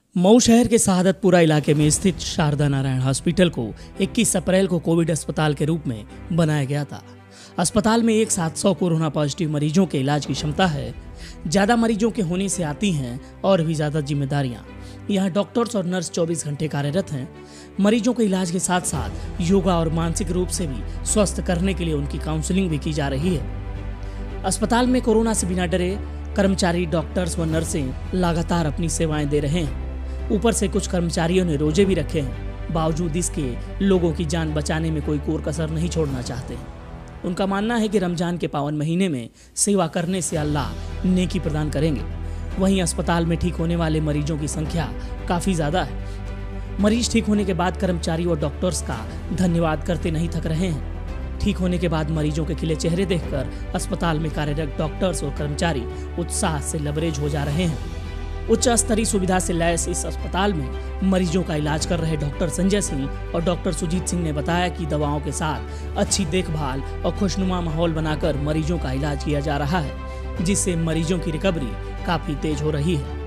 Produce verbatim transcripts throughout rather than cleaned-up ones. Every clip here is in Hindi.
मऊ शहर के शहादतपुरा इलाके में स्थित शारदा नारायण हॉस्पिटल को इक्कीस अप्रैल को कोविड अस्पताल के रूप में बनाया गया था। अस्पताल में एक साथ सौ कोरोना पॉजिटिव मरीजों के इलाज की क्षमता है। ज्यादा मरीजों के होने से आती हैं और भी ज्यादा जिम्मेदारियां। यहाँ डॉक्टर्स और नर्स चौबीस घंटे कार्यरत हैं। मरीजों के इलाज के साथ साथ योगा और मानसिक रूप से भी स्वस्थ करने के लिए उनकी काउंसलिंग भी की जा रही है। अस्पताल में कोरोना से बिना डरे कर्मचारी, डॉक्टर्स व नर्सें लगातार अपनी सेवाएं दे रहे हैं। ऊपर से कुछ कर्मचारियों ने रोजे भी रखे हैं। बावजूद इसके लोगों की जान बचाने में कोई कोर कसर नहीं छोड़ना चाहते। उनका मानना है कि रमजान के पावन महीने में सेवा करने से अल्लाह नेकी प्रदान करेंगे। वहीं अस्पताल में ठीक होने वाले मरीजों की संख्या काफी ज्यादा है। मरीज ठीक होने के बाद कर्मचारी और डॉक्टर्स का धन्यवाद करते नहीं थक रहे हैं। ठीक होने के बाद मरीजों के खिले चेहरे देखकर अस्पताल में कार्यरत डॉक्टर्स और कर्मचारी उत्साह से लबरेज हो जा रहे हैं। उच्च स्तरीय सुविधा से लैस इस अस्पताल में मरीजों का इलाज कर रहे डॉक्टर संजय सिंह और डॉक्टर सुजीत सिंह ने बताया कि दवाओं के साथ अच्छी देखभाल और खुशनुमा माहौल बनाकर मरीजों का इलाज किया जा रहा है, जिससे मरीजों की रिकवरी काफी तेज हो रही है।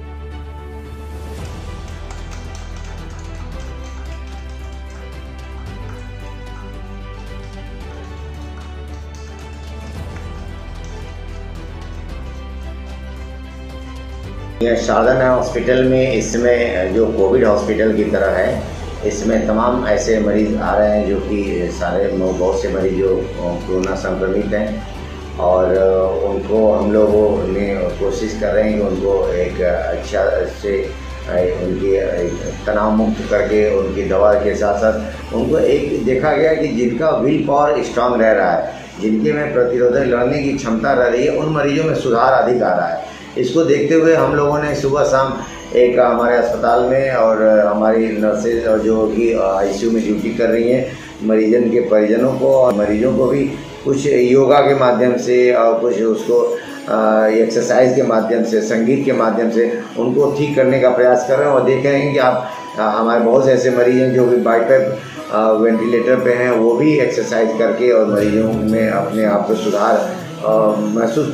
यह शारदा नारायण हॉस्पिटल में इसमें जो कोविड हॉस्पिटल की तरह है, इसमें तमाम ऐसे मरीज़ आ रहे हैं जो कि सारे बहुत से मरीज जो कोरोना संक्रमित हैं और उनको हम लोगों ने कोशिश कर रहे हैं कि उनको एक अच्छा से उनकी तनाव मुक्त करके उनकी दवा के साथ साथ उनको एक देखा गया कि जिनका विल पावर स्ट्रांग रह रहा है, जिनके में प्रतिरोधक लड़ने की क्षमता रह रही है, उन मरीजों में सुधार अधिक आ रहा है। इसको देखते हुए हम लोगों ने सुबह शाम एक हमारे अस्पताल में और हमारी नर्सेज और जो कि आईसीयू में ड्यूटी कर रही हैं मरीजन के परिजनों को और मरीजों को भी कुछ योगा के माध्यम से और कुछ उसको एक्सरसाइज के माध्यम से, संगीत के माध्यम से उनको ठीक करने का प्रयास कर रहे हैं। और देख रहे हैं कि आप हमारे बहुत से ऐसे मरीज हैं जो कि बाईपैप वेंटिलेटर पे हैं, वो भी एक्सरसाइज करके और मरीजों में अपने आप को सुधार महसूस